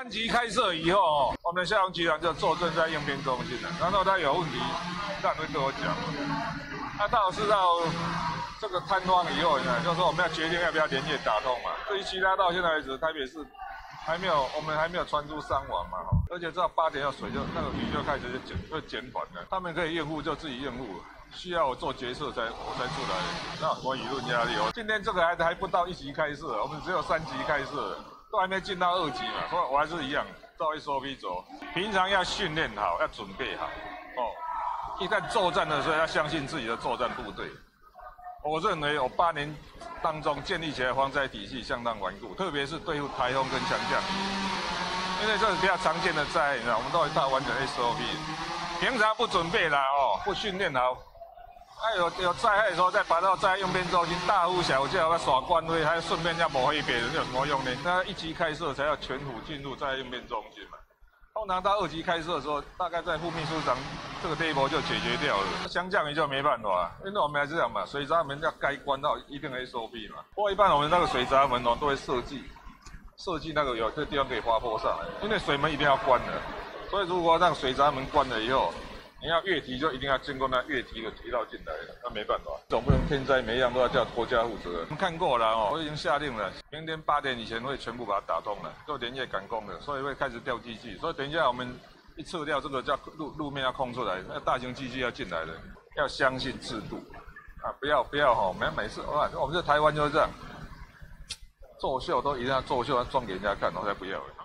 3级开设以后我们消防局长就坐镇在应变中心了，然后他有问题，让人跟我讲。他到是到这个瘫痪以后呢，就是说我们要决定要不要连夜打通嘛。至于其他到现在为止，台北市我们还没有传出伤亡嘛，而且到8点要水那个雨就开始就减缓了，他们可以应付就自己应付。需要我做决策我才出来，那我舆论压力。今天这个还不到1级开设，我们只有3级开设，都还没进到2级嘛，所以我还是一样照 SOP 走。平常要训练好，要准备好一旦作战的时候，要相信自己的作战部队。我认为我8年当中建立起来防灾体系相当顽固，特别是对付台风跟强降雨，因为这是比较常见的灾害，我们都会到完整 SOP。平常不准备啦不训练好。有灾害的时候，再爬到灾害应变中心，大呼小叫，要耍官威，还顺便要抹黑别人，有什么用呢？那1级开设才要全府进入灾害应变中心嘛。通常到2级开设的时候，大概在副秘书长这个 level 就解决掉了。强降雨就没办法，因为我们还是这样嘛，水闸门要该关到一定的 SOP 嘛。不过一般我们那个水闸门都会设计那个有这个地方可以滑坡上来，因为水门一定要关的。所以如果让水闸门关了以后，你要越堤就一定要经过那越堤的渠道进来的，那没办法，总不能天灾每一样都要叫国家负责。我们看过了我已经下令了，明天8点以前会全部把它打通了，就连夜赶工了，所以会开始调机器。所以等一下我们一撤掉这个叫路面要空出来，那大型机器要进来了，要相信制度不要每次我们这台湾就是这样，作秀都一定要作秀，要装给人家看，我才不要。